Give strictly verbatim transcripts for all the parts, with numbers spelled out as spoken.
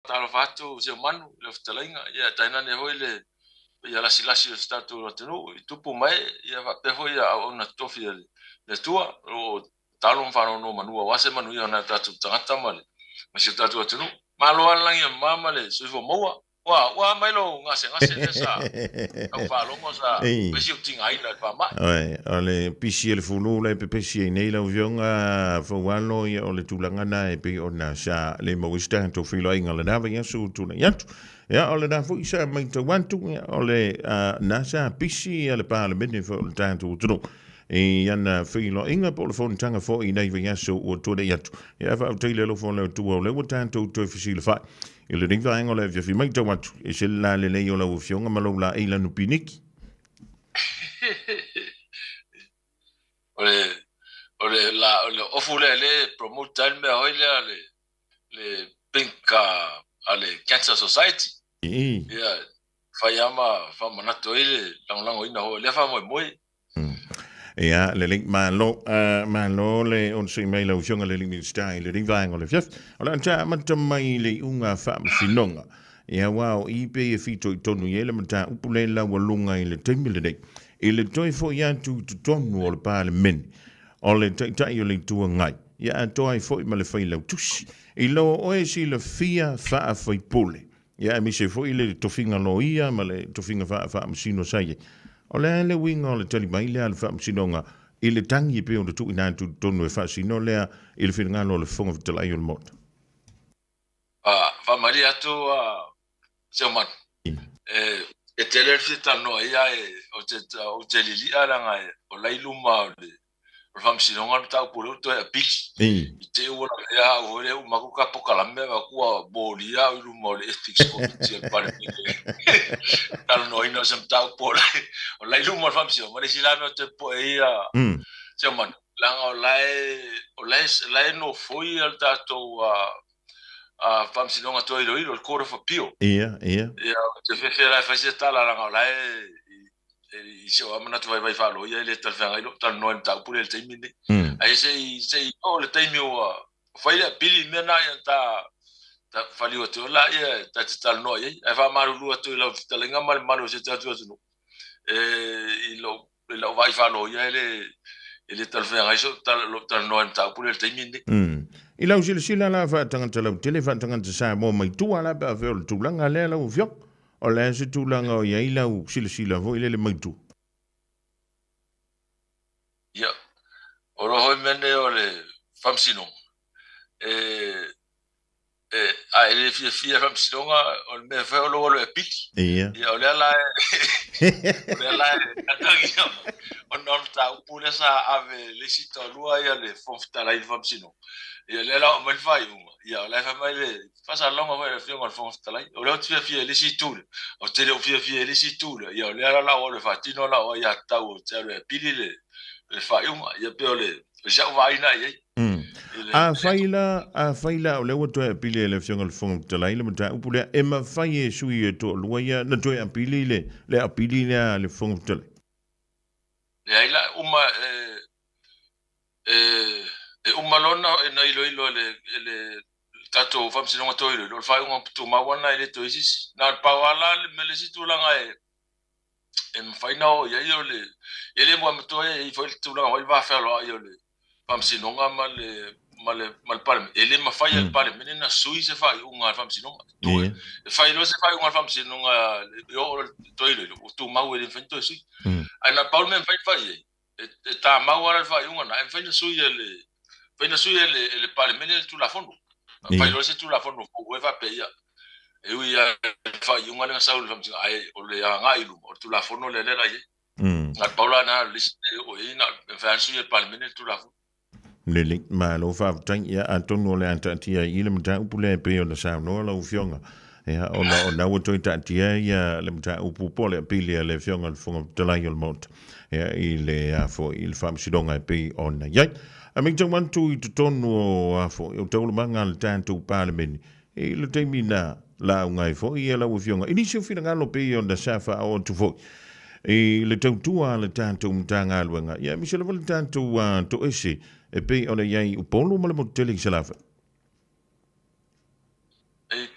talo fatu se manu le ftalinga ia taina ne hoi le ia lasi lasi statu o tenu tupu mai ia fa pe hoi a ona tofi le tua o talo mfano no manua wase manu ia na tatu tangata male masi tatu o tenu malo alangi mama le sifo moa wa wa mailo ngase ngase sa au fa longo sa pesi utinga ina pa ma ai ole pisi le fulu le pesi nei la vionga fo walo ia ole tulanga na e pe ona sa le mo sta to filo inga le nava ia su tu na yatu ya ole da fo isa mai to wantu ole na sa pisi le parlement fo le tanto tu e yana filo inga po le fo tanga fo i nei ia su o tu de yatu ya fa te le lo fo le tu o le tanto to fisi le fa il ring va ngole via fi mai to wantu e se la le le yo la fionga malo la ila no piniki ole ole la ole ofule le promote me hoile le le pinka ale cancer society e ya fayama fama na toile lang lang ina ho le fama moi ja le link ma lo ma lo le on se mai lo jonga le link style le ring va ngole via ole anta ma mai le unga fam sinonga ya wow I pe e fito tonu yele mata upule la walunga ile temile dei ile toi fo ya tu tonu o le parlement o le tai tai o le tua ngai ya toi fo ma le fai la tusi i lo o e si le fia fa fa pole ya mi se fo ile to finga lo ia ma le to finga fa fa sino sai o le le winga o le tali mai le al fa sinonga ile tangi pe o tu ina tu tonu e fa sino le ile finga lo le fonga de la yol mot ah fa maria tu Seman. Eh, e tele fita no ia e o te o te lili ala ngai o lailu ma le. O fam si no ngal ta polo to e pix. e I te o ia o le o maku ka pokala me va ku bolia o lu mo le ethics committee para ni. Tal no ino sem ta polo. O lailu mo fam si o ma si la no te po ia. mm Seman. Langa o lai o lai lai no foi al tato a fam si no ngato ilo ilo Court of Appeal. ia ia Ia te fe la fa se tala la la e se o amana tu vai vai falo ia le tal fanga ilo tal no ta pure el taimi ai se se o le taimi o fai le pili mena ia ta ta fali o te la ia ta tal no ia ai fa maru lu to ilo tal nga mal malu se ta tu no e ilo ilo vai falo ia le ele tal fanga iso tal tal no ta pure el taimi mm I lau sila sila la fa tanga tala tele fa tanga sa mo mai tu ala ba ve tu langa le la u fio o le se tu langa o ia ila u sila sila vo ile le mai tu ya o lo hoi mene o le famsino e e a ele fia fia famsinonga o le me fa o lo lo epic ia ya o le la o le la atangi o non ta u pule sa ave le sito lua ia le fofta la famsino ia le la o me fai uma ia la fa mai le pasa longa vai le fio o fofta la o le fia fia le sito o te le fia fia le sito ia o le la o le fatino la o ia ta o te le pili le le fai uma ia pe o le ja vai na ia a faila a faila o le wato e pili le fio ngol fong te lai le mata upule e ma fai e sui e to luia na to e pili le le a pili le le fong te le ai la uma e e e uma lona e na ilo ilo le le tato fam sinonga to ilo lo fai un tu ma wana ile to isis na pa wala le me le situ langa e e fai na o ia io le ele mo to e i foi tu langa va fa lo io le fam sinonga ma le ma le ma le palme ele ma fai al palme na sui se fai un fam sinonga to e fai lo se fai un fam sinonga io to ilo tu ma o ele fento sui ai na palme fai fai e ta ma wala fai un na fai na sui ele fai na sui ele ele palme le tu la fondo fai lo se tu la fondo o va pe ia e ui a fai un na saul fam ai o le nga ilu o tu la fondo le le ai na paula na liste o ina fai sui ele palme le tu la fondo le link ma lo fa tang ya antonio le antatia ile mta upule pe o sa no lo fionga ya o na o na o to tatia ya le mta upu pole pili le fionga le fonga de la yol mot ya ile ya fo il fam sidonga pe on ya a mi tong man tu to tonu afo o to lo mangal tanto parliament e le temina la ngai fo ia la fionga ini se fina ngalo pe on da safa o tu fo e le tau tua le tanto mtanga luenga ya mi se le tanto to ese e pe ona yai u polo ma le moteli salafa e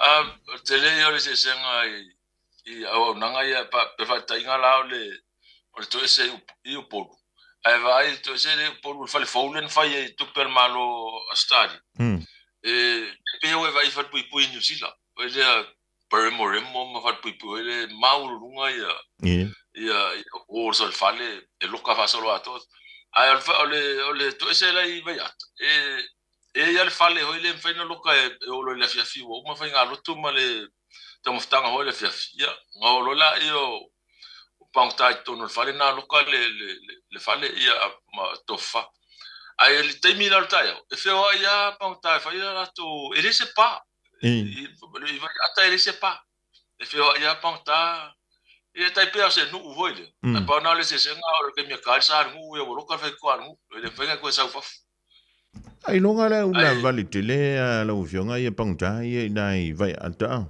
a te le o le se senga i i au nanga ia pa pe fa tainga la o le o le to se i o polu ai vai to se le polu fa le faulen fa i tu per malo a stadi e pe o vai fa pui pui New Zealand o le per mo remo ma fa pui pui le mauro lunga ia ia o so fa le e loka fa solo a to ai al fa o le o le to se la i vai e e ia le fale ho ile mfaina loka e o lo le fia fi o ma fainga lo tu ma le te moftanga ho le fia ia nga o lo la io o pangta to no fale na loka le le le fale ia ma tofa ai le te mi la taio e fe o ia pangta fa ia la to e le se pa e va ata e le se pa e fe o ia pangta e tai pe se nu ho ile pa na le se se nga o ke mi ka sa ngu e o loka fa ko ngu le fa ko sa fa ai longa le una vali tele a la ufionga ia pangta ia nai vai ata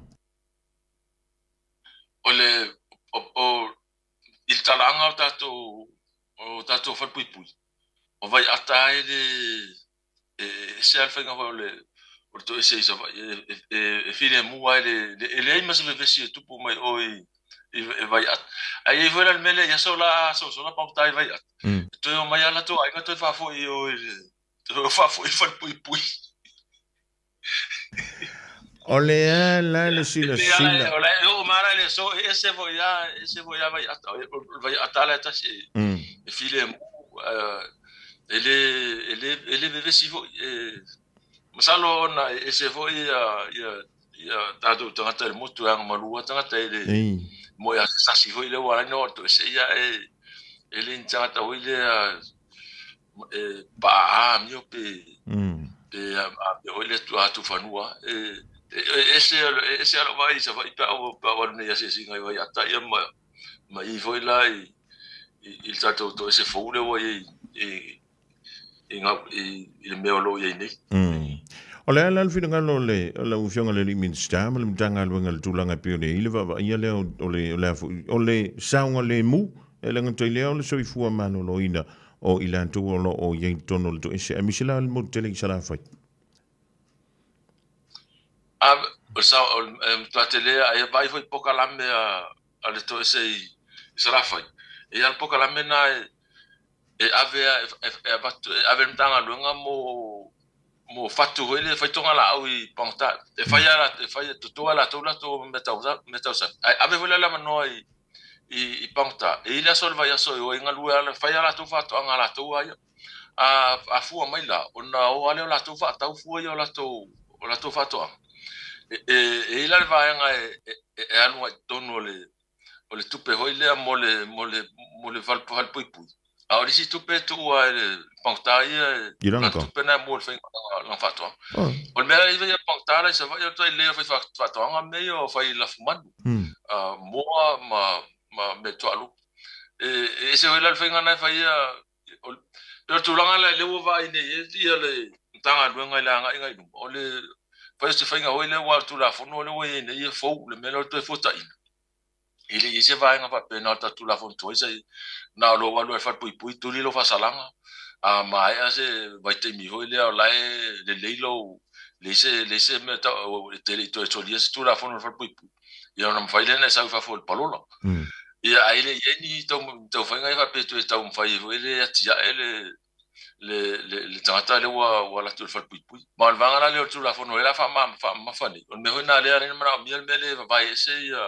ole o o il talanga tato o tato fa pui pui o vai ata ele e se alfa nga ole o to ese isa e e file mu ele ele mas me vesi tu po mai oi e vai at ai vai al mele ya sola so sola pangta vai at to mai ala to ai nga to fa fo io to fa fo fa pui pui ole la le sila sila ole o mara le so ese voya ese voya vai ata vai ata la ta si e file ele ele ele bebe si vo masalo na ese voya ya ya tato tanga el motu ang malua tanga ele mo ya sa si vo ile wala no to ese ya ele intanga ta ile e pa mio pe pe a ole tu atu fanua e ese ese alo vai sa vai pa o pa o ne ese singa vai ata ia ma ma i foi lá e il tato to ese foule o e e nga e me lo ye ni ole ala fina ngalo le la ufionga le min sta mal mtanga lo ngal tulanga pe le ile va ia le ole ole ole saunga le mu ele ngato ile ole so i fu mano lo ina o ilan tu o lo o ye tono to ese amisila al mo tele sala fai a sa o tatele ai vai foi poca lame a ale to ese sala fai e al poca lame na e ave ave mtanga lunga mo mo fatu ele fai tonga la au i pangta e fai ala e fai to to ala to la to meta meta ave vola la mano i i pangta e ila sol vai aso o inga lua ala fai ala to fa to anga la to ai a a fu mai la ona o ale la to fa ta fu ia la to o la to fa to e e ila vai anga e e anu to no le o le tupe hoile mo le mo le mo le val val pui pui a ori si tupe tu a pangta ia tupe na mo fe la fa to o me ia ia pangta la se vai to le fa fa to anga me o fai la fuman a mo ma ma me to alu e se hoile fa ngana fa ia pero tu langa la le wa ine ia le tanga duenga la nga inga o le fa se fa nga hoile wa tu la fono le we ne ia fo le melo to fo ta ina ele ise vai nga pa pena ta tu la fono to isa na lo wa lo fa pui pui tu li lo fa salanga a mai ase vai te mi hoile la le le lo le se le se me ta te le to to li se tu la fono fa pui pui ia na fa ile na sa fa fo el palolo ia ele yeni to to fa nga fa pe tu ta um fa ile atia ele le le le tata le wa wa la tu fa pui pui ma va nga le tu la fono la fa ma fa ma fa ni me ho na le ari ma mi le le va ese ia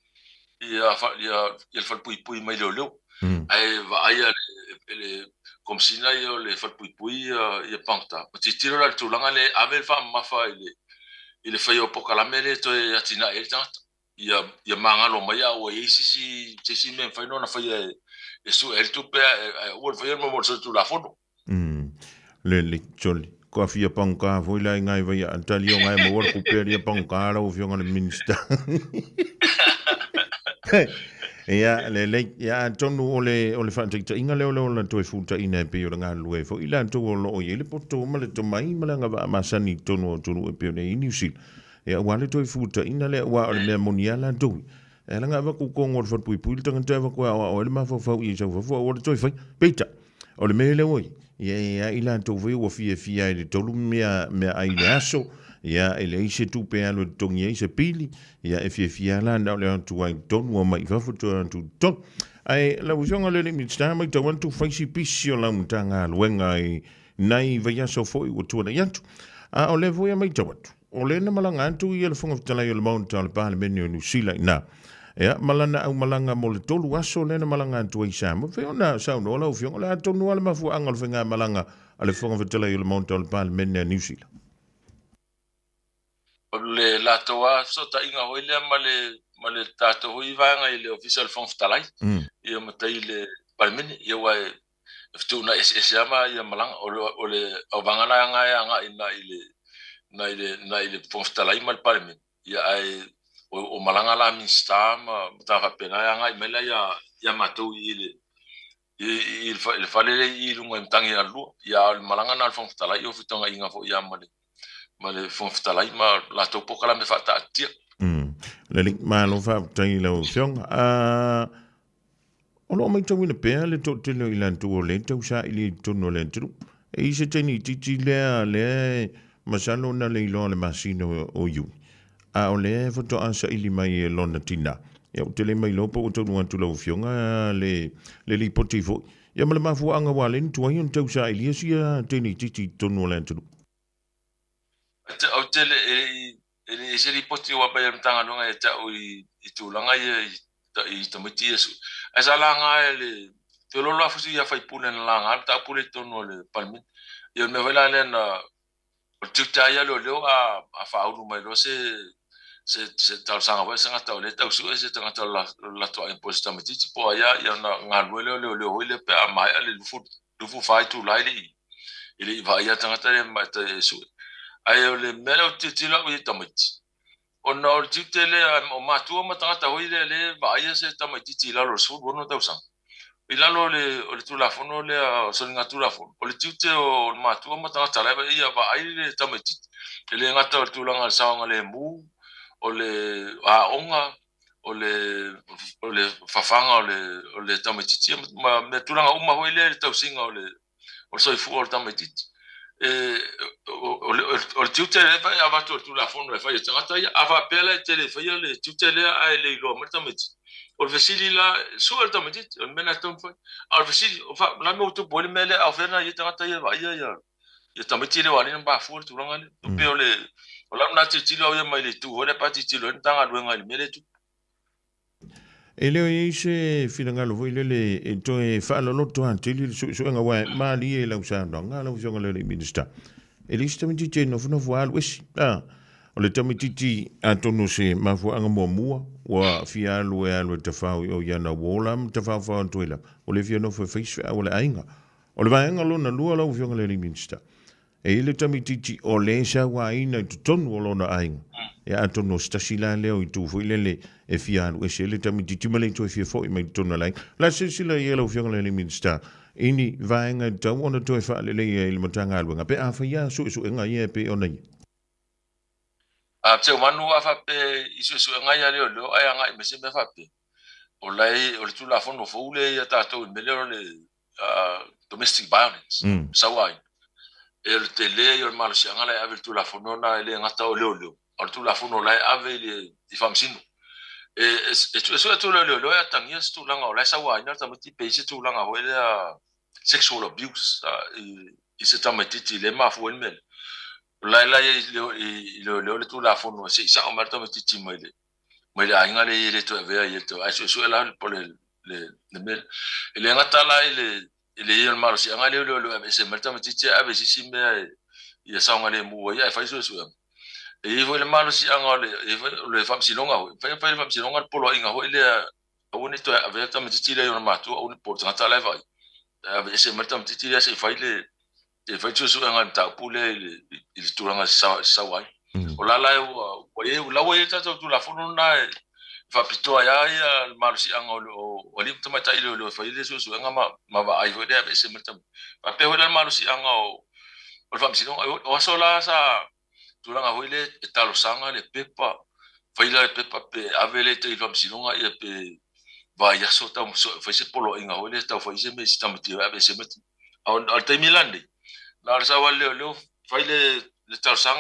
ia fa ia il fa pui pui mai lo lo ai va ai le comme si na io le fa pui pui ia pangta ti tiro la tu la le ave fa ma fa ile ile fa io poca la mele to atina el tata ia ia manga lo mai o e si si si si me fa no na fa ia e su el tu pe o fa mo mo tu la fono le le choli ko afia panka foi la ngai vai antalio ngai mo ku peria panka ra o fionga le minista ya le le ya tonu ole ole fa tek inga le ole ole to futa ina pe yo nga lue fo ila to lo o yele poto ma le to mai ma nga ma sani tonu tonu e pe ne inusil ya wale to futa ina le wa le moniala do e la nga va ku ko ngor fa pui pui tanga ta va ko o le ma fo fo i so fo o le to fa peita ole me le oi ya ya ila to ve o fie fie ai to lu me me ai le aso ia e le ise tu pe alo tongi e se pili ia e fie fia la na le tu ai ton wa mai fa fu tu tu ton ai la usionga le mi sta mai tu tu faisi pisio la mutanga luenga i nai vai so foi o tu na yantu a o le voia mai tu o le na malanga tu i le fonga tala i le mount al pa le menu nu sila na ia malana au malanga mo le tolu aso le na malanga tu i sa mo fe ona sa no la usionga la tonu ala mafu angal fenga malanga ale fonga tala i le mount al pa le menu nu sila le la toa so ta inga hoile male male tato hui vanga i le official form talai ia matai le palmeni ia wa ftu na es es ama ia malang o le o vanga na nga nga ina ile na ile na ile form talai mal palmeni ia ai o malanga la min sta ma ta fa pena nga i mela ia ia matou ile il fa il fa le i lunga mtangi a lu ia malanga na form talai o fitonga inga fo ia male ma le fonftalai ma la to pokala me fata tia mm le link ma lo fa tai lo fiong a o lo mai tawina pe le to te lo ilan to le to sa ili to no le tu e se teni titi le le masalo na le lo le masino o yu a o le foto ansa ili mai lo na tina ya o te le mai lo po to no tu lo fiong le le li potivo ya ma le mafu anga wale tu ai on to sa ili sia teni titi to no le tu o te le e se ri poti wa pa tanga longa e ta o i tu langa i i to meti yesu asa langa le te lo la fusi ya fai pune na langa ta pule to no le palmi yo me vela le na o tu ta ya lo lo a a fa u mai lo se se se tal sanga wa sanga ta le ta su se tanga ta la la to imposta meti po ya ya na nga lo le le le le pe a mai le fu du fu fai tu lai le ile va ya tanga ta le ma ta su ai le melo titila o tamati o no titele o matu o matata ho ile le vai se tamati tila lo su bono tausa ila lo le o le tula fono le so nga tula fono o le tite o matu o matata la ia vai le tamati le ngata o tula nga sa nga le mu o le a onga o le o le fafanga o le o le tamati ma me tula nga uma ho ile tausinga o le o so fu o tamati o tutte le fai ava tu la fondo le fai tanga ia ava pela tele fai le tutte le ai le lo ma tameti o vesili la su el tameti o mena tom fai al vesili o fa la mo tu pole mele a ferna ia tanga ia va ia ia ia tameti le wali ba fu tu langa le o pe le o la na ti lo ia mai le tu o le pati ti lo tanga lo ngai mele tu e leo i se filanga lo le le e to e fa lo lo to antili su su nga wa ma li e la usa nga la usa le minister e li sta miti no no voal wis ah o le tamiti a tonu se ma fu anga mo mua wa fia lo e lo te fa o ya na wolam te fa fa toila o le fia no fo face o le ainga o le va nga lo na lu la usa le minister e le tamiti o le sa wa ina tonu lo na ainga e a tonu sta sila leo i tu fu le le e fia e se le tamiti timale to fia fo i mai tonu la la se sila yelo fia le minister ini vaenga tau ona to fa le le i matanga alwenga pe a fa ya su su nga ye pe ona i a te manu a fa pe isu su nga ya le lo ai nga me se me fa pe o lai o tu la fono fo le ya ta to me le domestic violence sawai el tele yo mal si nga la ave tu la fono na le nga ta o le o o tu la fono la ave le di fam sino e e tu so tu le lo ya tangia stu la nga la sawai na ta mati pe se tu la nga o le sexual abuse i se tamati ti le ma fo mel la la le le le tu la fono se sa o marto mati ti mai le mai la nga le le to ave ye to ai so so la po le le mel le nga ta la le le ye mal si nga le le le se marto mati ti ave si si me ye sa nga le mu ya fa so so e vo le mal si nga le e le fam si longa fa fa fam si longa po lo nga ho le o ni to ave ta mati ti le yo ma tu o ni po ta la vai ave se martam titi ya se faile e fai tu su nga ta pule il tu nga sa sa wai o la la o ye la o ye ta tu la fono na fa pito ya ya mal si anga o o li tama ta ile o faile su su nga ma ma va ai ho de ave se martam pa pe ho la mal si anga o o fam si no o so la sa tu nga ho ile ta lo sanga le pepa faile le pepa pe ave le te fam si no nga e pe va ya so ta so fa se polo inga ole ta fa se me sta mti va se met al te milande la sa wale lo fa le le ta sanga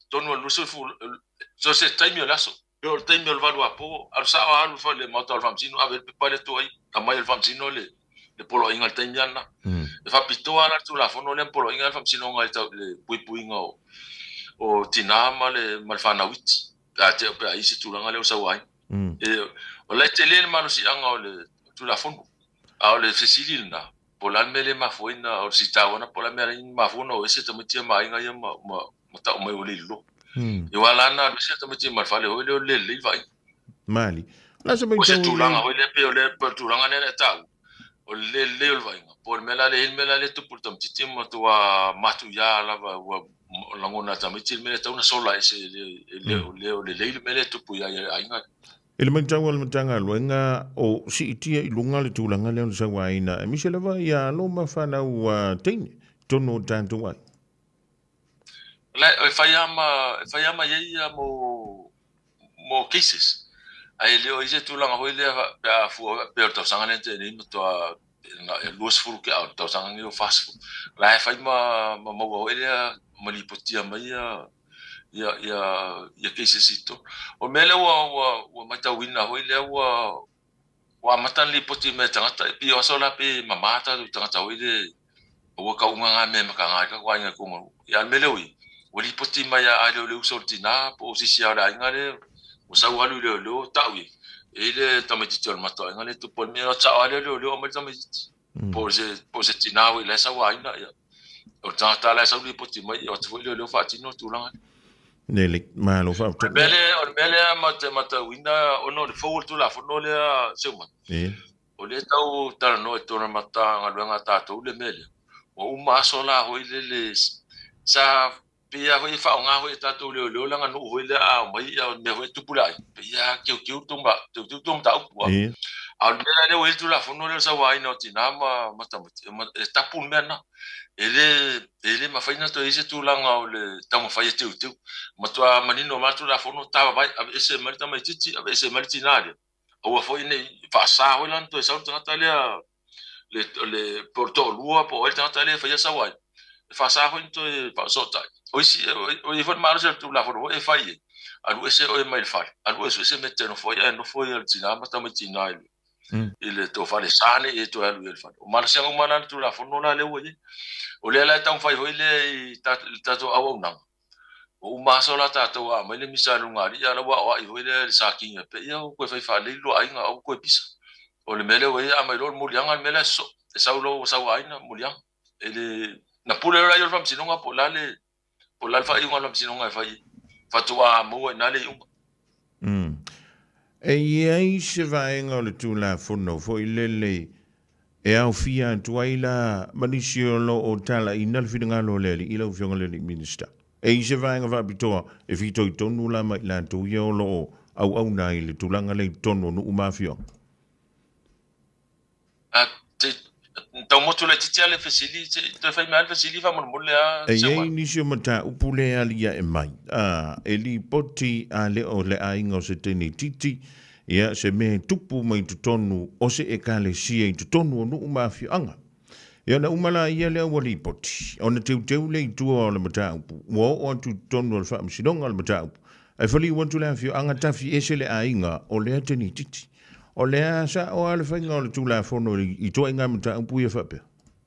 tonu lu so fu so se taimi la so yo taimi le valu apo al sa alu fa le motor fam sino ave pe pale to ai kamai le fam sino le le polo inga taimi ana e fa pito ana tu la fono le polo inga fam sino ngai ta le pui pui nga o tinama le malfana witi ta te pe ai se tu langa le sa wai e o le tele ma si anga le tu la fono a le fesili na pola mele ma foina o si ta ona pola mele ma fono o se te mtia ma inga ya ma ma ta o mai o le lo e wala na se te mtia ma fale o le le le vai mali la se mai o se tu langa o le pe o le pe tu langa ne ta o le le o vai por mela le il mela le tu por tam titi mo tu a matu ya la va langona ta miti mele ta una sola ese le le le le le mele tu pu ya inga ele mai tau al matanga luenga o si itia i lunga le tūlanga leo sa waina e mise lava ia lo ma whanau a teine tono tanto wai le e fai ama e fai ama ia mo mo cases ai leo ise tūlanga hoi le a fu pe o sanga nente ni mo to na luas furu ke au to sanga ni o fast la e fai ma ma mo hoi le ma li potia mai ia ia ia ia cases ito o mele wa wa wa mata wina hoi le wa wa mata li poti me tangata pi o sola pe mamata tu tangata hoi le o ka unga me ma ka nga ka wa nga ko ya mele wi o li poti mai a le le usortina po si sia la nga le o sa wa le le ta wi e le tamati tol mata nga le tu pol me o ta ale le le o ma tamati po se po se tina wi le sa wa nga ya o tangata la sa li poti mai o tu le le fa tino tu langa Nelik malo fa. Bele on bele mata mata winda ono le fo tu la fo no le sema. Eh. O le tau tara no to na mata nga ta to le mele. O uma sola ho le le sa pia ho fa nga ho ta to le le nga no ho le a mai ya me ho tu pula. Pia ke ke tu mba tu tu tu ta ku. Eh. Al bele le ho tu la fo no le sa wa ino ti na ma mata ta pu mena. Ele ele ma faina to ise tu langa o le tamo fai te tu ma to manino ma tu la fono tava vai ese marita mai titi ese marita nade o foi ne fa sa o lan to sa to natalia le le porto lua po el natalia fa sa wai fa sa ho to fa so ta o isi o i for marja tu la fono e fai alu ese o mai fa alu ese ese mette no foi no foi el tina ma tamo tina ele to fa le sane e to alu el fa o marsia o manan tu la fono la le wo o le la tau fai hoile ta ta to au nang o ma so la ta to a mai le misa lunga ri ala wa wa i hoile sa kinga pe ia ko fai fa le lo ai nga o ko pisa o le mele we a mai lo mulianga mele so e sa lo sa wa ina muliang ele na pule la yo fam sinonga po la le po la fa i ngala sinonga fai fa to a mo na le mm e ia se vai ngole tu la fono foi le le e au fia tuaila manisiolo o tala i nal fidanga lo leli i lau fionga leli minister. E i se vaenga va pitoa e fito i tonu la mai la tu ia lo au au na i le tulanga le tonu nu umafio. a te tau motu le titia le fesili te fai mal fesili fa mon mole a e ia inisio mata upule alia e mai. Ah, e li poti a le o le ainga o se teni titi ia se me tupu mai tu tonu o se e kale sia i tu tonu o nuu mafi anga. Ia na umala ia lea wali poti. O na teu teu le i tua o le mata upu. Ua o tu tonu o le wha msidonga o le mata upu. Ai whali wantu lea fio anga tafi ese le a inga o lea teni titi. O lea sa o ale whainga o le tu la fono i tua inga mata upu ia whapea.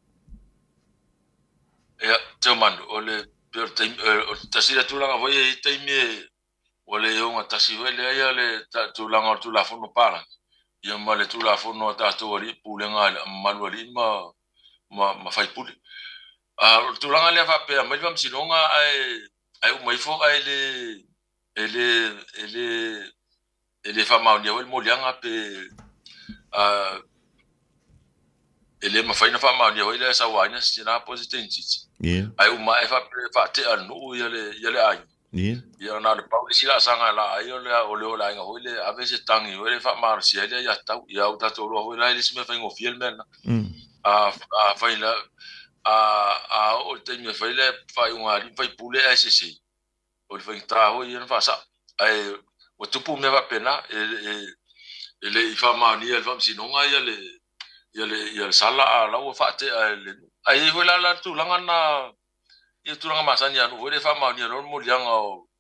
Ia, teo manu, o le pio tasira tulanga voi e taimi o le yonga tasi wele ia le tulanga o tula fono pala. Ia ma le tula fono a tato ali pulenga malu ali ma ma ma fai pule. A tulanga le fa pe ma vam sinonga ai ai mai fo ai le ele ele ele fa ma o le molianga pe a ele ma fai na fa ma o le sa wana sina positenci. Ia. Ai o mai fa fa te anu ia le ia le ai. Ia. Ia na le pau sila sanga la ai o le o le ola nga hoile ave se tangi o le fa mar si ele ya tau ia o tato lo hoile ele se me fa ngo fiel men Mm. a a fa ila a a o te me fa ile fa un ali fa pule sse o le fa ta o ia fa sa ai o tupu me va pena e ele i fa ma ni el fa si no nga ia le ia le ia sala a la o fa te ai hoila la tu langa na ia tu langa masanya no le fa ma ni no mo lianga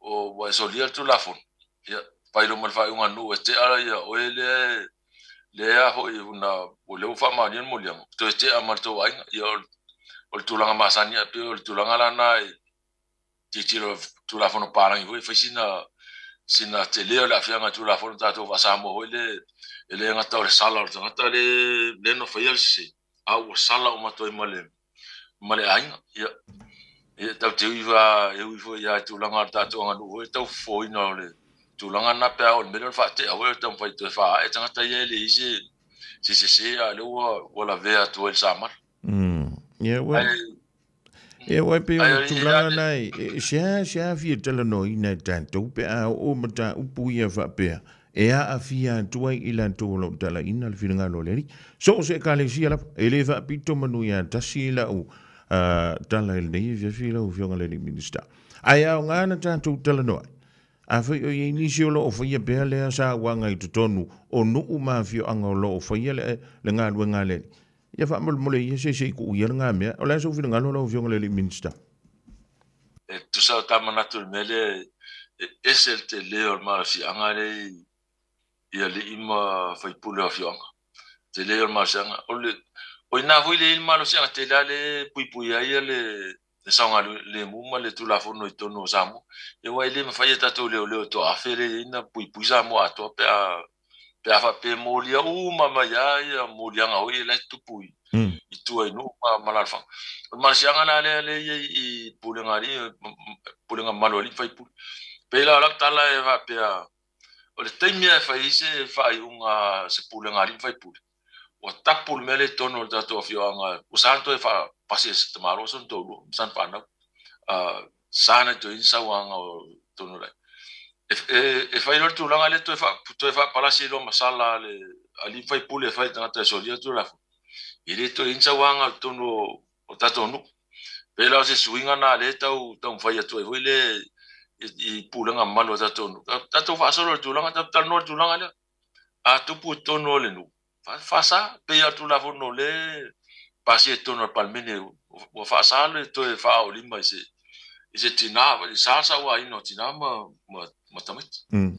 o wa solia tu la fon ya pai lo mal fa un anu este ala ya o le le a ho una o le fa ma ni mo le to este amal to ai ya o tu langa masania pe o tu langa la na ti tiro tu la fon para i fa sina sina te le la fianga tu la fon ta to va sa mo le le nga ta le sala o ta le le no fa yel si a o sala o ma to i male male ai ya e tau te iwa e uifo ia tu langa tātou anga nuhu e tau fōi na ole tu langa na pēa o mele wha te awe tau whai tu e wha e tangata ia le ise se se se a le ua wala vea tu el samar ia wai ia wai pe o tu langa nai sea sea fia tala no ina tātou pe a o mata upu ia wha pēa e a a fia tuai ila tō lo tala ina le whiringa lo leri so se ka le sia la e le wha pito manu ia tasi ila u Uh, tala il nei via fila o fionga le minister ai au ngana tantu tala no a foi o inisio lo o foi be le sa wanga i tonu o nu ma fio anga lo o foi le le nga lu nga le ia fa mol mole ia se se ku ia nga me o la so fila nga lo o fionga le minister e tu sa ta manatu mele e sel te le o ma fi anga le ia le ima foi pula fionga te le o ma sanga o le o ina hui le ilma lo sia te la le pui pui ai le le sanga le muma le tu la fono i tono samu e wai le mafai ta to le le to afere ina pui pui samu ato pe a pe a fa pe molia u mama ya ya molia nga oi le tu pui i tu ai no ma malalfa ma sia nga le le i pulenga ri pulenga maloli fai pu pe la la tala e va pe a o le taimia fai se fai unga se pulenga ri fai pu o tapu mele tono tato fioanga o santo e fa pases tomaro son todo san pana a sana to insa wanga o tono lai e e fa ilo tu langa le to fa to fa para si lo masala le ali fa pule fa tanta solia tu la ile to insa wanga tono o tato no pela se swinga na le tau tau fa ya to e ile i pulanga malo tato no tato fa solo tu langa tato no tu langa le a tu pu tono le no fa sa pe ya tu la fono le pasi tono palmene o fa sa le to e fa o lima ise ise tina sa sa wa ino tina ma ma ma tamit mm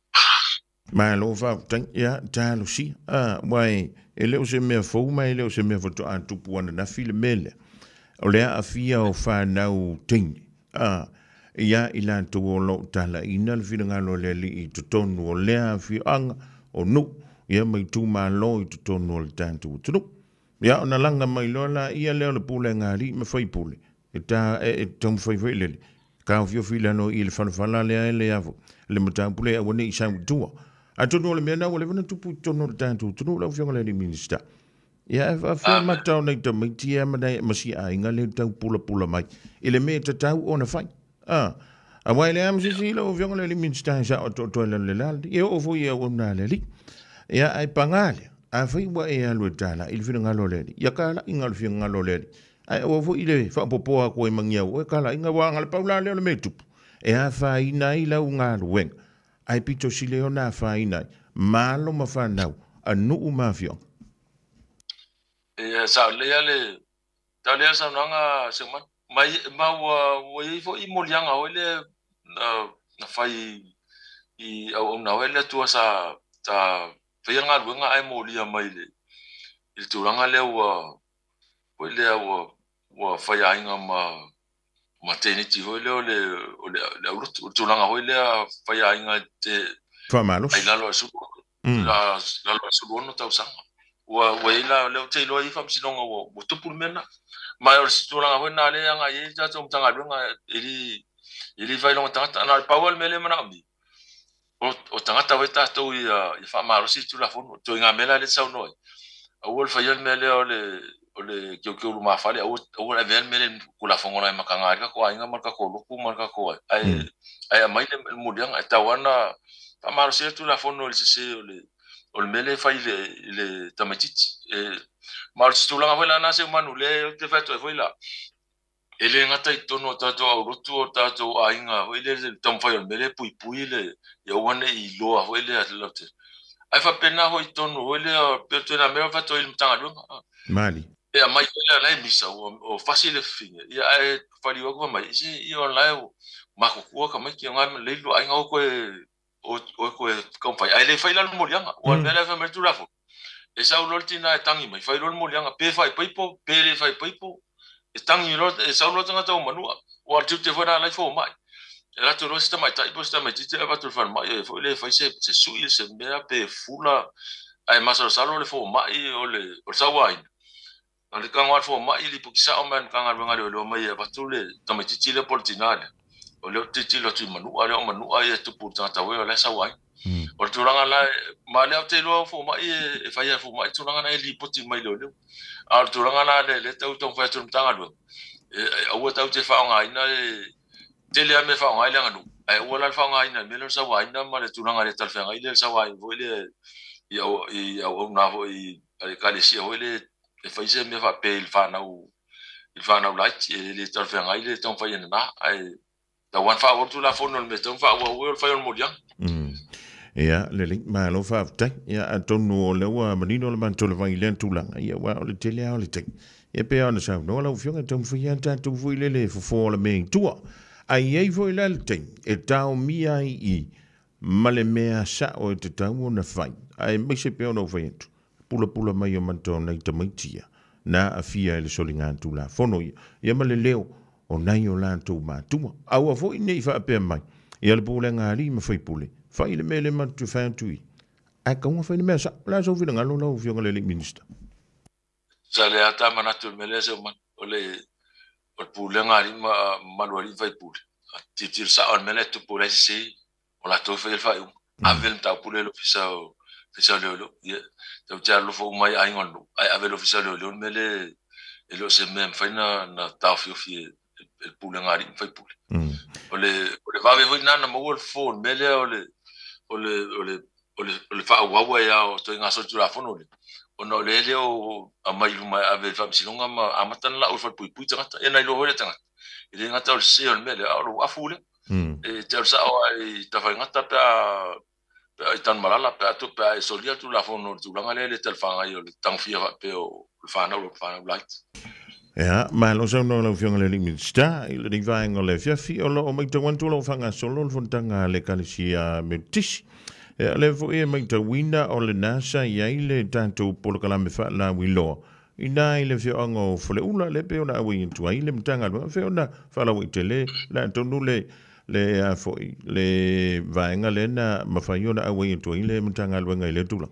ma lo fa tan ya ta lo si ah wai ele o se me fo ma ele o se me fo to an tu pu na file mele o le a fia o fa na u ting ah ya ila to lo tala ina le file ngalo le li to tonu o le a fi ang o nu ia mai tu ma lo i tonu le tantu tu ia ona langa mai lo la ia le le pule ngari me foi pule e ta e tom foi foi le ka fio fila no il fan fala le le avo le mata pule a woni sa tu a tonu le mena le vena tu pu tonu le tantu tu la fio le minister ia fa fa mata ona to mai tia ma dai ma si a inga le tau pula pula mai ile me ta tau ona fai ah a wai le am si si lo fio le minister sa to to le le la ia o fo ia ona le li ia ai pangale a fai wa e alu tala il fina ngalo le ia kala ingal fina ngalo le ai o fo ile fa popo a ko mangia o kala inga wa ngal paula le le metu e a fa ina ila unga wen ai pito sile ona fa ina malo ma fa nau anu uma fio e sa le ale ta le sa nanga se ma mai ma wa wa i fo i molianga o le na na fai i au na wele tu sa ta fia nga runga ai molia mai le il turanga le wa o le wa wa fia inga ma maternity ho le le le le turanga ho le fia inga te fa malos ai la lo su la la lo su no ta usanga wa wa ila le te lo i fam sinonga wo bo tu pulmena mai o turanga ho na le nga ye ja tum tanga runga ili ili vai lo tanga na pa wal mele mana mi o o tangata weta to i i fa maro si tu la fon to nga mela le sa no o wol fa yel mele o le o le kio kio lu ma fa le o o le vel mele ku la fon ona makanga ka ko ainga marka ko lu ku marka ko ai ai mai le mudiang ai tawana fa maro si tu la fon no le se o le o le mele fa ile ile tamatiti e maro si tu la ngavela na se manu le te fa to foi la ele ngata i tono tato au rotu o tato ainga o ele tam fa mele pui pui le ya wane i loa o ele atlote ai fa pena ho i tono o ele pe to na me fa to il tanga lu mali e mai ele la misa o o facile fine ya ai fa li o mai si i on la ma ko ko ka mai ki nga le lu ai nga ko o o ko kom fai ai le fai la mo lianga o me le fa me tu la fo e sa lo tina e tangi mai fai lo mo lianga pe fai paipo pe le fai paipo e tangi lo e sa lo tanga tau manua o tu te fora lai fo mai e la tu lo sta mai tai po sta mai tite va tu fa mai fo le fai se se su il se me pe fula ai ma sa lo le fo mai o le o sa wai na le kanga fo mai li pu sa o man kanga nga le lo mai va tu le to mai tite le portinale o le titi lo tu manu ale o manu ai tu pu tata we la sa wai o tu ranga la ma le te lo fo mai e fai fo mai tu ranga na li poti mai lo lo a tu ranga la le le tau tong fa tu tanga lo e o tau te fa nga ina te le me fa nga ile nganu ai o la fa nga ina me lo sa wai na ma le tu ranga le tal fa nga ile sa wai vo le ia ia o na vo i ale kale si o le e fai se me fa pe il fa na u il fa na u lai le tal fa nga ile tong fa ina na ai da wan fa tu la fono me tong fa o o fa on modian mm ya le link ma lo fa ta ya atonu le wa manino le man to le vai len tu la ya wa le tele o le tek e pe ona sa no la fionga tong fu ya ta tu fu le le fu fo le me tu ai ai vo le tek e tau mi ai i male mea sa o te tau na fai ai me se pe ona fa tu pula pula mai o man to na te mai tia na afia le solinga tu la fono ya male leo o nai o la tu ma tu au fo nei fa pe mai ia le pule ngari ma fai pule fai le mele ma tu fa tu a ka un fai le mesa la so fina ngalo lo fio ngale minister sale ata mana tu mele se man ole o pule ngari ma malwali fai pule ti ti sa on mele tu pule si o la to fai fai avel ta pule lo fisa fisa lo lo ia ta ta lo fo mai ai ngolo ai avel lo fisa lo lo mele e lo se mem fai na na ta fio fi el pule ngari fai pule ole ole va vevo nana mo wol phone mele ole ole ole ole ole fa wa wa ya o to nga so tu la phone ole ono le le o amai luma ave fa silonga ma amatan la o fa pui pui tanga e na lo hole tanga ile nga ta o se on mele o afule e te sa o ai ta fa nga ta pa pa tan malala pa to pa e solia tu la phone tu la le tel fa nga yo tang fia pe o fa na o fa na light. Ja, maar lo so no lo fiong le minister, il di va ngole fia fi o lo mai te wantu lo fanga solo lo tanga le kalisia metis. E le fo e mai te winda o le nasa ia ile tanto polo kala me fa la wilo. Ina ile fio ngo fole ula le pe ona wi tu ile mtanga lo fe ona fa la wi tele la tonu le le a fo le va ngale na mafayona awi tu ile mtanga lo ngai le tula.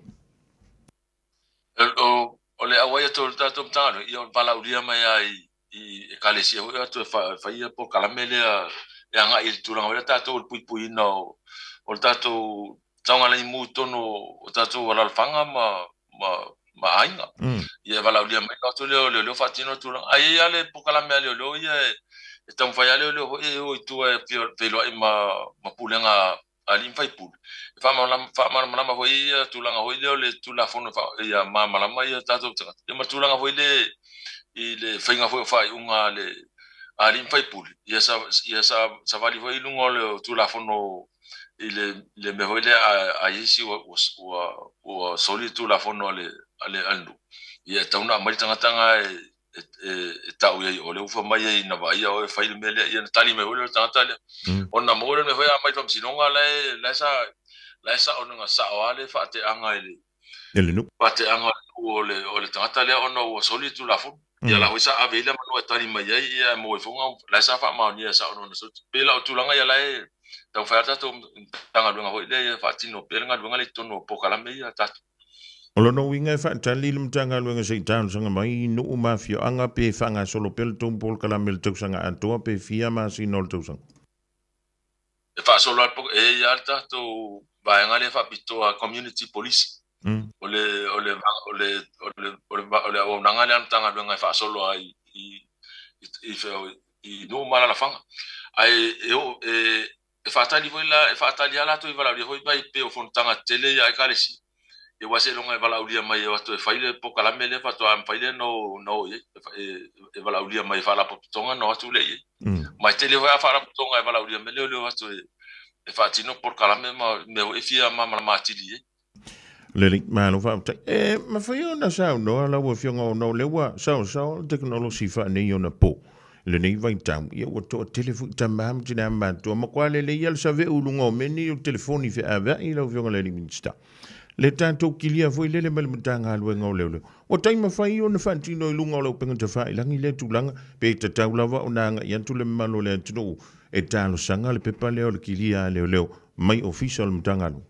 O le awai to ta to tano i on pala ulia mai ai i kalesia o to fa fa ia po kalamele e anga il turanga o ta to pui pui no o ta to tanga le mu tono o ta to wala fanga ma ma ma ainga ia vala ulia mai to le le fatino turanga ai ale po kalamele lo ia e tam fa ia le lo e o tu e pelo ma ma pulenga ali fai pul fa ma fa ma ma ho ia tulanga ho ile le tula fono fa ia ma ma ma ia tato tsa e ma tulanga ho ile ile fainga ho fa unga le ali fai pul ia sa ia sa sa vali ho ilungo le tula fono ile le me ho ile a isi o o o soli tula fono le ale andu ia tauna mai tanga tanga e tau ia o le ufa mai na vai o fai mele ia tali me ho tanga tali ona mo le me ho mai tom sinonga le la sa la sa ona sa o ale fa te anga ile ele no fa te anga o le o le tanga tali ona o soli tu la fo ia la ho sa ave le mano tali mai ia mo fo nga la sa fa ma ni sa ona so pela o tu langa ia la tau fa ta to tanga lunga ho ile fa tino pela nga lunga le tono po kala me ia ta Olo no winga fa tali lum tanga luenga sei tan sanga mai no mafio anga pe fanga solo pel tom pol kala mel tok sanga anto pe fia ma si nol tok sang. E fa solo e alta to ba nga le fa pito a community police. Ole ole ole ole ole ole o nga le tanga luenga fa solo ai i i fe i no mala la fanga. Ai e o e fa tali voila e fa tali ala to i vala ho ba pe o fontanga tele ai kalesi. E wase longa e vala ulia mai o to e faile po kala mele fa to am faile no no e e vala ulia mai fa la po tonga no atu le mai tele va fa la po tonga e vala ulia mele o to e fa tino por kala me me e fia ma ma ma tili le link ma lo fa e ma fa yo na sa no la wo fio no le wa sa sa technology fa ne yo na po le nei vai tau ia o to telefoni tamam tina ma to ma kwa le le ia le save ulunga o meni o telefoni fe ava i lo vionga le minsta le tanto kilia foi le le mal mutanga lo ngo le le o tai ma fai o na fantino i lunga lo penga te fai langi le tulanga pe te tau lava o nanga ia tu le malo le tino e talo sanga le pepa le o le kilia le le mai official mutanga lo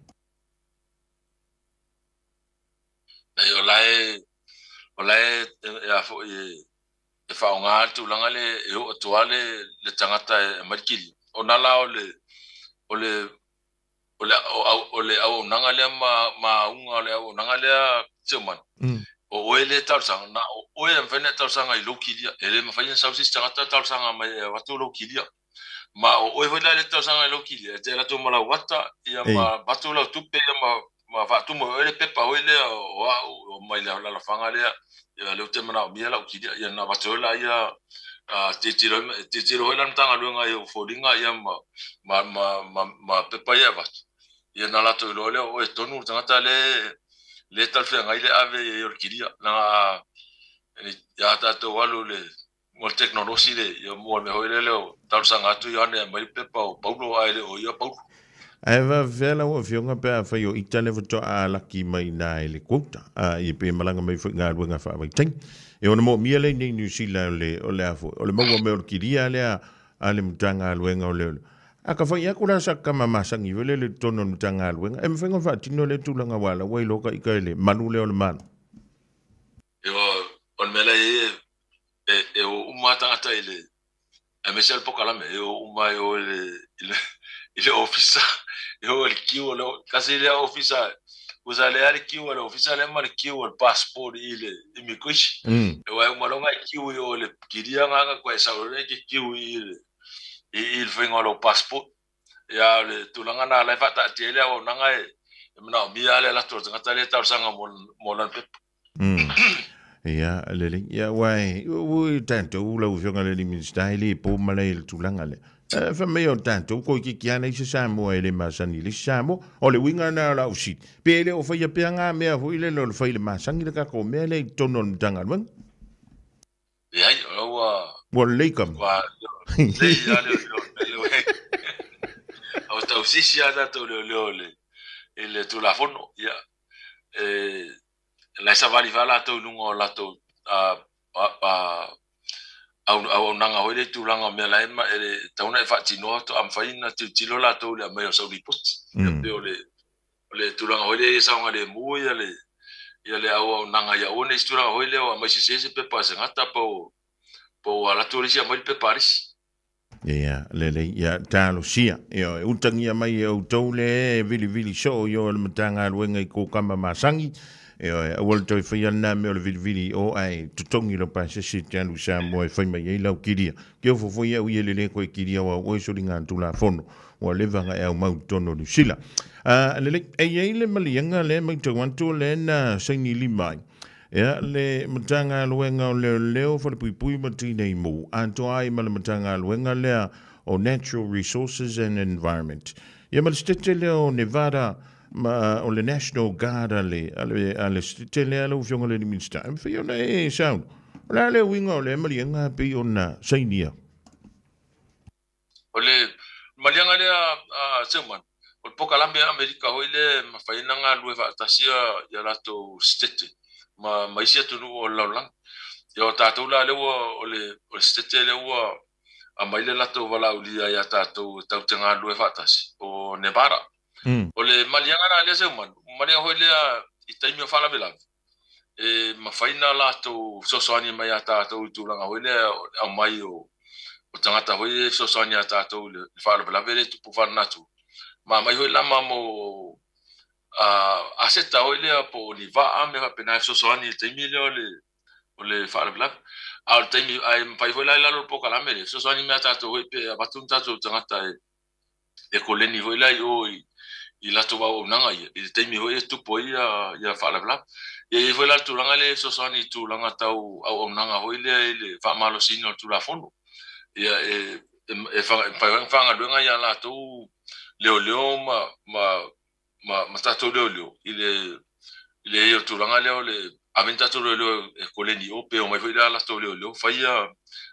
e o lai o lai e a fo e e fa nga tu langa le e o tuale le tangata e markili o na la o le o le o le o le o nanga le ma ma unga le o nanga le tsuman o o le tal sang na o e mfene tal sang ai lokilia e le mfanya sausi tangata tal sang ma watu lokilia ma o o e le tal sang ai lokilia te la tu mala wata ia ma batu la tupe ma ma watu mo e pepa o le o mai la la fanga le ia le te mana mi la lokilia ia na batu la ia a te tiro te tiro la tanga lunga ia foringa ia ma ma ma ma pepa ia watu ia na la to lo le o e tonu tangata le le tal fe ngai le ave e orkiria na ya ta to walu le mo teknologi le yo mo me hoile le tal sanga tu ya ne mai pe pa paulo ai le o ya paulo ai va vela o fionga pe fa yo itale voto a la ki mai na le quota a i pe malanga mai fo nga luenga fa vai ting e ona mo mi le ni New Zealand le o le afo o le mo me orkiria le a le mtanga luenga o le a ka fa ya kula sa kama masangi vele le tono mtanga luenga e mfenga fa tino le tulanga wala wai loka i ka le manu le o le manu yo on mela e e o umata ata ile e me sel poka la me o uma yo le ile ofisa yo el kiu le casi le ofisa usa le al kiu le ofisa le mar kiu el passport ile imikush e wa uma longa kiu yo le kiria nga kwa sa le kiu ile il vengo lo passport ya le tulanga na la fata tele o nanga e mna mi ale la to ngata le ta sanga mo mo la pe ya le le ya wai u tanto u la u fionga le min style po mala il tulanga le fa me o tanto ko ki ki ana se samo ele masani le samo o le winga na la usi pele o fa ya pe nga me fu ile lo fa ile masangi le ka ko me le tono tanga wan ya o wa wa leikum wa le ya le le o ta usi si ada to le le ele tu la fono ya eh la sa vali vala to lungo la to a a au au nanga hoile tu langa me la ema ele tauna e fati no to am faina tu tilo la to le mai so ripot pe ole ole tu langa hoile sa nga le mu ya le ya le au nanga ya one stura hoile o mai se se pe pa se ngata po po ala tu ri mai pe paris ya le le ya talo sia yo utangia mai o tole vili vili so yo le matanga luenga ko kama masangi e o volto foi ana me o vili vili o ai tutongi lo pa se se tanu sa mo e foi mai e lau kiria ke fo foi e ile le ko kiria wa o so linga tu la fono o le vanga e o mau tono lu sila a le le e ile malianga le mai to wanto le na sini limai ya le matanga luenga o le leo fo le pui pui matina i mo anto ai ma le matanga luenga le o natural resources and environment ya ma stete le o Nevada ma o le National Guard ale ale ale stete le o fionga le minsta am fio na e sound la le winga o le malianga pe ona sainia o le malianga le a seman o poka lambe Amerika hoile ma faina nga lue fa tasia ya lato stete ma ma isia tu o laulang yo tatu la le o le o stete le o a mai le lato wala ulia ya tatu tau tenga lue fatas o Nevada o le malianga na le se man malia hoile a itaimi o fala bela e ma faina lato sosani mai ya tatu tu langa hoile a mai o o tangata hoile sosani ya tatu le fala bela vele tu pu fana tu ma mai hoile ma mo a aseta hoile po ni va a me pena sosani itaimi le ole ole fala bela al itaimi ai pai hoile la lo poka la mele sosani me tatu hoile pe abatunta tu tangata e koleni hoile o i lato wa o nanga i i taimi ho e tupo ia ia fala bla e foi la tu langa le so soni tu langa tau au nanga ho ile le fa malo sino tu la fondo ia e e fa fa fa nga ia la tu leo leo ma ma ma ma tatu leo leo ile ile ia tu langa leo le aventa tu leo e koleni o pe o mai foi la tu leo leo fa ia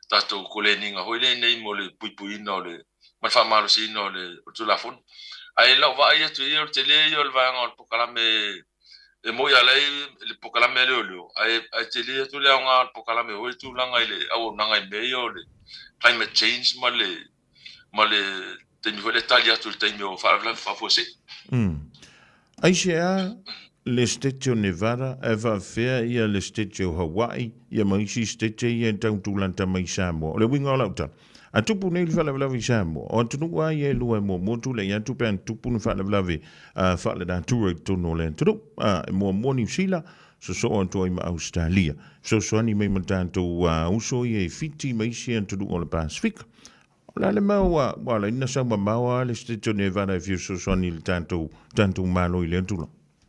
tatou ko le ninga hoi le nei mo le puipuina o le ma whaamalosina o le o tulafon. Ai lau wa ai atu i o te le i o le vanga o le pokalame e mo ia lei le pokalame leo leo. Ai, ai te le atu leo ngā le pokalame hoi tu langa i le au nanga i mei o le climate change ma le ma le te mi hoi le tali atu le taimi o whaafla whaafose. Ai se a le state o Nevada e whaafea ia le state o Hawaii ia maisi state ia tautulanta mai Samoa. O le winga o lauta. A tupu nei le whalawalawi Samoa. O atunu wa ia e lua e mua motu le ia tupe an tupu na whalawalawi whala da tura i tono le antunu. E mua mua New Zealand so so o antua i ma Australia. So so ani mai matanto uso i e fiti maisi antunu o le Pacific. La le mau wa wala ina sa ma mau le state o Nevada e fiu so so ani le tanto tanto malo i le antunu.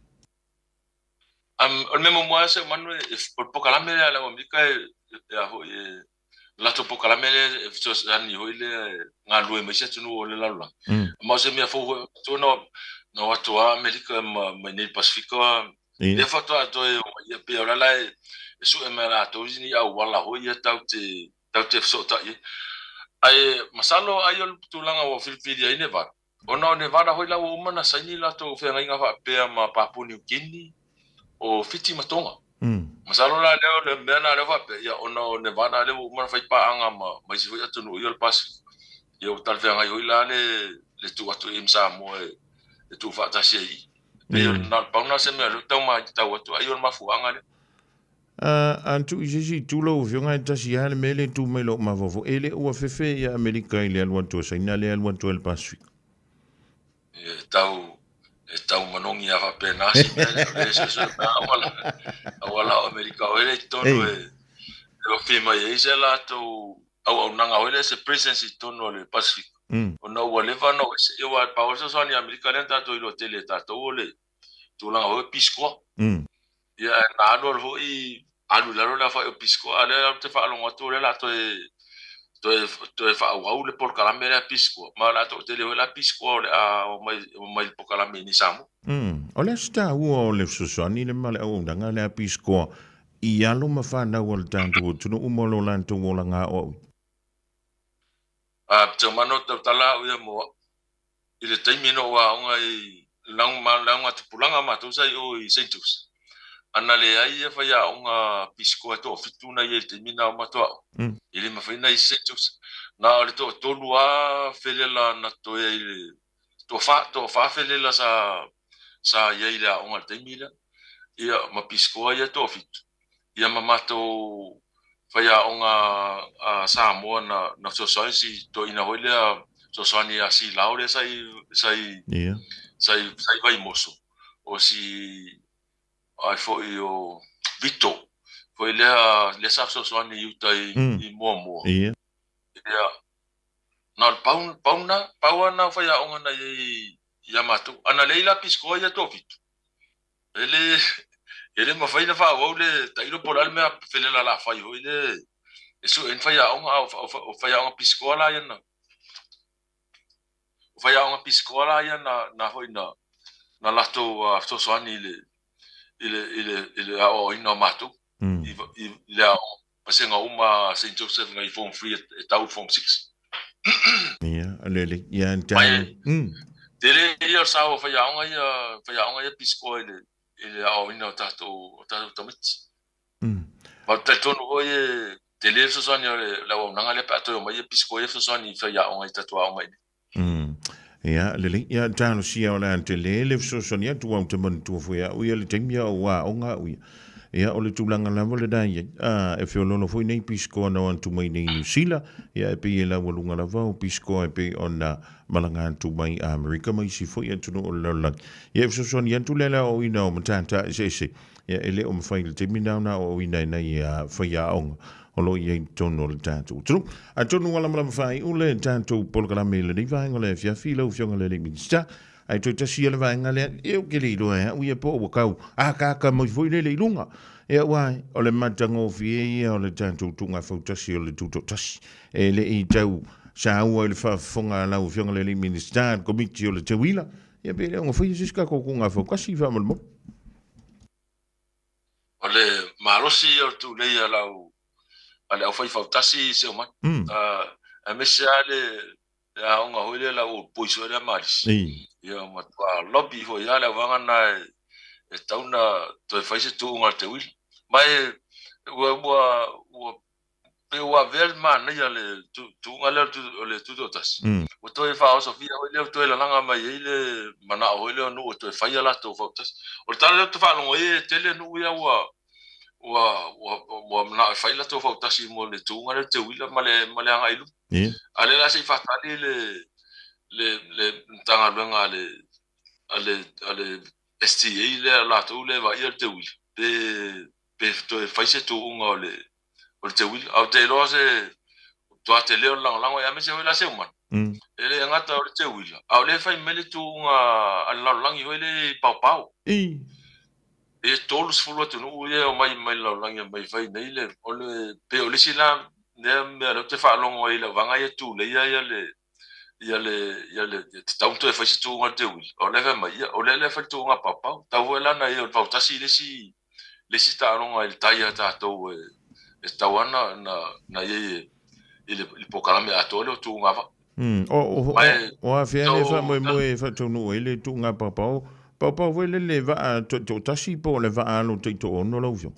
Um, o memo mua se manu e o pokalame le ala o mika e e lato pokalame le e fitos ani hoi le ngā lue mai se tunu o le laula. Ma se mea fo to no no atua Amerika ma ma nei Pasifika. Le fato ato e ia pe ora la e su e mera to ni au wala hoi e tau te tau te so ta e. Ai masalo ai o tulanga o Filipina i Nevada. Ona Nevada hoi la o mana saini lato fe nga fa pe ma Papua New Guinea o fiti matonga. Mm. Masalo la leo le mena le va pe ya ono Nevada le uma fai pa anga ma mai si foi tonu yo pas yo tal fe anga yo la le le tu atu im sa mo e tu fa ta sei. Pe na pa una se me lo toma ta watu ayo ma fu anga le. Uh, antu i sisi tulo u fionga i tasi hale mele tu me lo ma vovo ele ua fefe ya Amerika i le aluantua sa ina le aluantua el Pacific. E tau e tau manongi a fa pena si le se se wala wala Amerika o ele tonu e lo fima e se la to au au nanga o ele se presidency tonu le Pacific o no wa leva no se e wa pa o so ni Amerika le ta to i lo tele ta to ole tu langa o pisco ya na no ho i alu la la fa pisco ale te fa lo to le la to e to to fa au le por kalame la pisco ma la to tele la pisco a o mai o mai por kalame ni samu mm o le sta u o le so ni le male o ndanga le pisco i alo ma fa na o tanto tu no mo lo lanto o langa o a te mano te tala o mo i le taimino wa ngai lang ma lang atu pulanga ma to sai o i sentus ana le ai e fai a unga pisco to fituna i te mina o matua ele ma fai na i sentus na le to to lua felela na to e to fa to fa felela sa sa ye ile unga te mina ia ma pisco ia to fit ia ma mato fai a unga a sa mo na na so so si to ina hoile so so ni asi laure sai sai ia sai sai vai moso o si ai foi o Vito foi le le sa so so ni uta i mo mo ia ia na paun pauna pauna foi a onga na i Yamato ana leila pisco ia to Vito ele ele ma foi na fa o le tailo por alme fele la la foi o le eso en foi a onga o foi a onga pisco la ia na foi a onga pisco la ia na na foi na na lato so so ni le ile ile ile o ino matu ile o pasenga uma Saint Joseph ngai form three e tau form six ia ale ia ntai mm dele ia sa o fa ya nga ia fa ya nga ia pisco ile ile o ino tato tato tomit mm ma tato no ye dele so so ni la o nanga le pato ma ia pisco ia so so ni fa ya nga tato o mai mm ia lele ia tano sia o la tele le so so ni tu au te man tu fo ia o ia le temia o wa o nga o ia o le tulanga la vole dai a e fio lono foi nei pisco na antu mai nei New Zealand ia e pe la volunga la va o pisco e pe ona malanga antu mai America mai si foi antu no la la ia so so ni antu le la o ina o matanta se se ia ele o mfai le temina na o ina na ia fa ia onga olo ye tono le tanto tru a tono wala mala fai ule tanto polgrame le diva ngole fia filo fionga le minsta ai to tasi le vanga le e o ke le do e u ye po o kau a ka ka mo foi le le lunga e wai o le matango fie o le tanto tunga fo tasi o le tuto tasi e le i tau sa u le fa fonga la u fionga le minsta komiti o le tewila e be le o foi siska ko kunga fo kasi fa mo ole marosi o tu le ya la ale au fai fautasi se man Mm. a a mesa le ya onga hoile la o poiso le maris I. ya ma pa lobby ho ya la wanga na e tauna to fai se tu unga te wil mai wa wa wa pe wa vel man ya le tu tu unga le tu le tu totas Mm. o to e fa o sofia o le to la langa mai ile mana o le no to fai la to fautas o tala to fa no e tele no ya wa wa wa wa na fai la to fautasi mo le tu ngale te wila male male anga ilu Yeah. ale la se fatali le le le tanga luenga le ale ale esti ile la to le va ir te wil pe pe to fai se tu unga le o te wil au te lo se to ate le la la ya me se la se man Mm. ele ngata o te wil au le fai mele tu unga ala langi ho le pau pau I. e tolus fulu tu no ye o mai mai la langa mai fai nei le o le pe o le sila ne me lo te fa longo ile vanga ye tu le ya ya le ya le ya le te tau to e fai tu ngal te wi o le mai o le le fai tu nga papa ta vola na ye o pa ta si le si le si ta longo il ta ya ta to e e ta wana na na ye ile il pokala me ato le tu nga va Mm. O o mai o a fia le fa mo to mo e fa tu no ele tu nga papa. Papa vele le va to to tasi po le va alo te to no lo fio.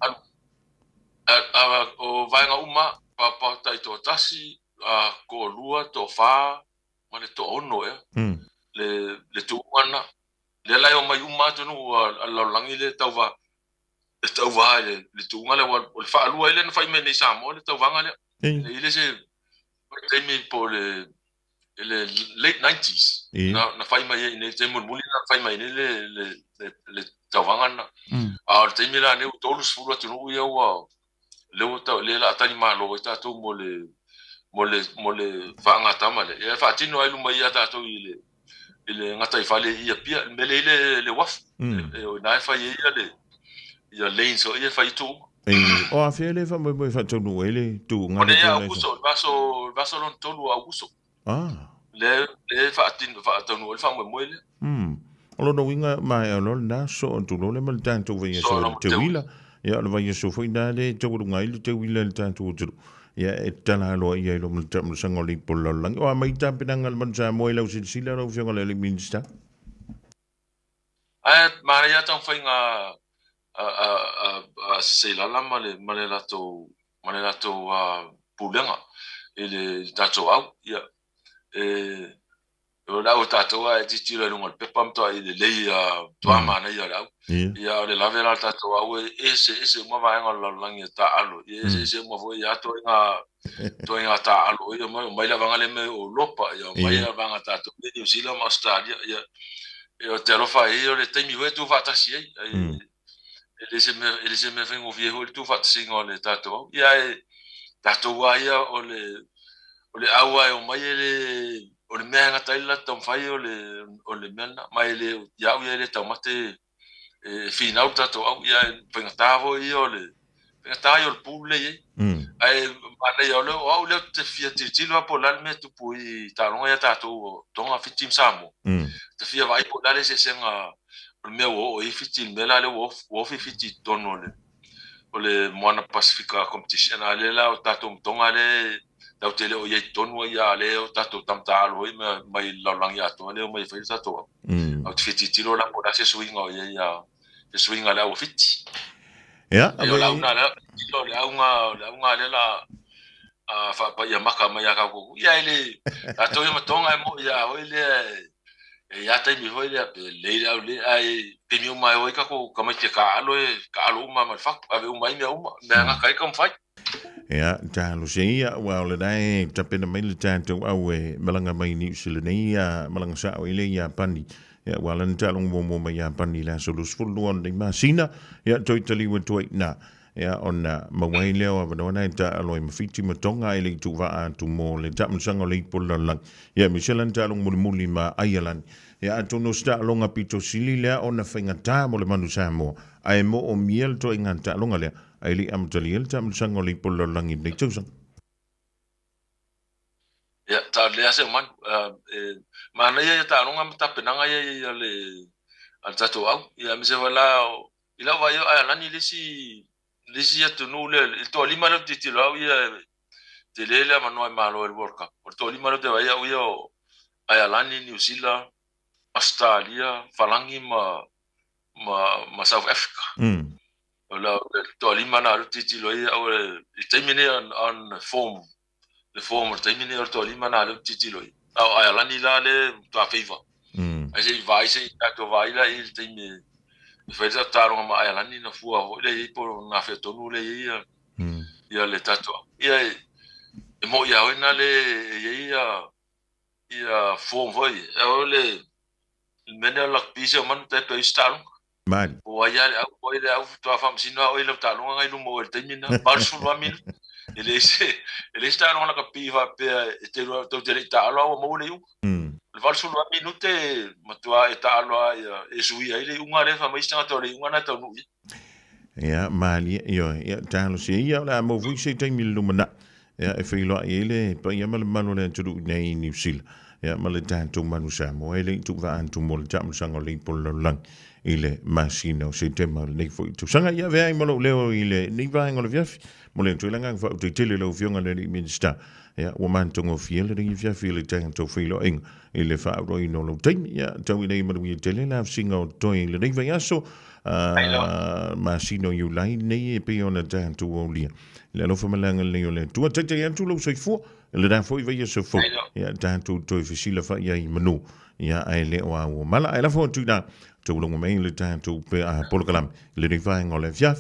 a o vai nga uma papa ta to tasi a ko lua to fa ma le to ono e Mm. le le tu wana le la yo mai uma to no a la langi le tau va le tau va le le tu ngale wa o fa lua ile na fai me ni sa mo le tau vanga le I. le ile se te mi po le le late nineties I. na na fai mai ne te mo muli na fai mai ne le le le le tau vanga na Mm. a te mi la ne to lu sfuru tu no ya wa le o ta le la tani ma lo ta to mo le mo le mo le vanga tama le e fa tino ai lu mai ya ta to ile ile ngata i fale ia pia me le le le waf Mm. e o na fa ia le ia le so ia fa itu E o a fia le fa mo mo fa tu no ele tu nga o ne le to ya le. uso vaso vaso lon tolu a uso Ah. le le fa tino fa to no fa mo mo le Mm. Olo no winga mai olo na so tu lo le mal tanto ve so so lo te te wila. Ya lo vai so foi na le to ngai le te wila le tanto tu. Ya e tala lo ia lo mal tam sango li polo lang. O mai tam pinangal man sa mo lo si sila lo fio le minista. ai ma ya tong fa nga a a a a se la la male male la to male la to a pulenga ele tato au ia e o la o tato a ti tiro no pe pam to ile le ia to ama na ia la Yeah. ia le la vera tato au ese ese mo va nga la langi ta alo ese ese mo vo ia to nga to nga ta alo ia mo mai la vanga le me o lopa ia mai la vanga tato ni usila ma stadia ia ia te lo fa ia le temi we tu fa ta si ai ele se me ele se me vengo viejo tu fa singo le tato ia tato wa ia o le o le aua o mai ele o le mea ngata ila tam fai o le o le mena mai le ia ia le tamate e final tato au ia pengtavo ia o le pengtavo o pule ia ai mana ia le au le te fia te tilo po la me tu pui talonga ia tato tonga fitim samo te fia vai po la le se senga o me o i fitil mela le wo wo fifiti tono le o le Moana Pacifica competition ale la o tato tonga le tau tele o ye tonu ia le o tato tam talo i mai la langia to le mai fai tato au fiti tilo la po se swing o ye ia se swing ala o fiti ya e la una la tilo le unga le unga le la a fa pa ia maka mai ka ko ia ile tato i matonga mo ia o ile e ya tai mi foi le le le le ai pe mi mai oi ka ko ka mai ke ka alo e ka alo ma ma fa ave mai me uma me nga kai kam fai ya ta lo sei wa le dai ta pe na mai le tanto au e malanga mai ni sile nei ya malanga sa o ile ya pani ya wa lan ta long mo mo mai ya pani la so los ful no ni masina ya toi tali wo toi na ya ona mawai leo wa no na ta alo ma fiti ma tonga ile tu va tu mo le ta msanga le pol lang ya michelan ta long mo muli ma ayalan ya to no sta longa pito sili le ona fenga ta mo le manu sa mo ai mo o miel to inganta longa le ai li am tali el ta msanga le pol lang ni tu sang ya ta le ase man e mana ya ta longa ta penanga ya le al tato au ya mi se wala ila va yo ala ni le si lisi atu nu le to lima le titi lo ia te lele ma no ma lo el World Cup o to lima le te vai au ia ai alani New Zealand Australia falangi ma ma ma South Africa mm la to lima na titi lo ia o il termine on on form le form il termine to lima na titi lo au ai alani la le to favor mm ai sei vai sei to vai la il termine fai za taro ma ai alani na fua ho le po na fe tonu le ia mm ia le tato ia e mo ia ona le ia ia form voi o le mena la pisa man te pe stalo mal o ia o ia au to fam sino o ia talo ngai lu mo te mina par su lo min ele se ele sta no la capiva pe te lo to te talo mo le u mm le val su lo minute ma tua e talo ia e sui ai le unga re fa mai sta to le unga na to nu ya mali yo ya talo si ya la mo fu se te mil lumana ya e fai lo ele pa ya mal malo le tu nei New Zealand ya mal tanto manu sa mo ele tu va antu mo jam sango le pol lang ile masino se te mal nei fo tu sanga ya ve mo le ile ni va ngol viaf mo le tu langa fa tu tele lo fionga le minister ya o man tongo fiel le via fiel tanto fai lo ing ile fa ro ino lo tem ya tu nei mo le tele la singo to ile nei va ya so masino you lai nei pe ona tanto o lia le lo fa malanga le yo le tu te te tu lo so fo le dan fo i vai so fo ya tanto to fisila fa ya i manu ya ai le wa o mala ai la fo tu na tu lo me le tanto pe a polo kalam le ni va ngole fiaf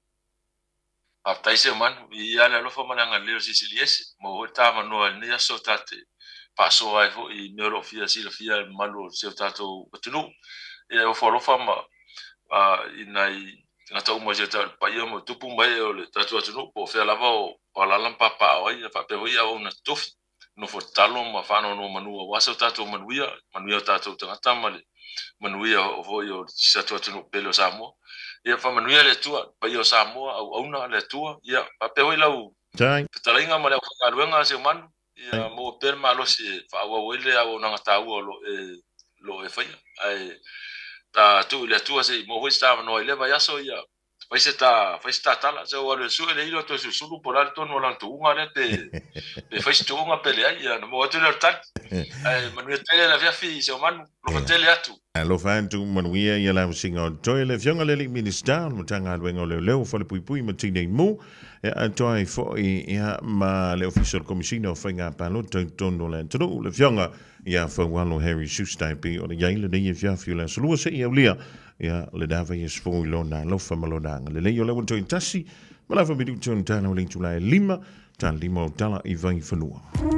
a taise man ia le lo fa malanga le sicilies mo ta mano ni aso tate paso ai fo i me lo fia sila fia malo se tato tunu e o fo lo fa ma a inai nga tau mo jeta pa ia mo tupu mai o le tatu atu no po fe lava o ala lampa pa o ia fa pe o ia o na tofi no fo talo ma fa no no manu o wasa tatu manuia manuia tatu tanga male manuia o vo yo sa tatu no pelo samo ia fa manuia le tua pa yo samo au au na le tua ia pa pe o ia u tai talinga ma le ka luenga se man ia mo per malo se fa o ile au na tau o lo e lo e fa ai ta tu le tua se mo sta no ile va ya so ya fai se ta fai sta tala se o le su le ilo to su su por alto no la tu nga le te pe fai tu nga pele ya no mo tu le ta ai manu tele la via fi se o man lo tele atu lo fan tu manuia ya la singo to le fionga le minister mo tanga luengo le le fo le pui pui mo tine mo e toi fo ia ma le official commissioner fa nga pa lo to no le to le fionga ia fa walo Harry Schuster pe o le yaile de ia fiula so lo se ia lia ia le dava is fo lo na lo fa malo na le le yo le to intasi ma la fa bidu to ntana o le tula lima tan lima o tala i vai fanua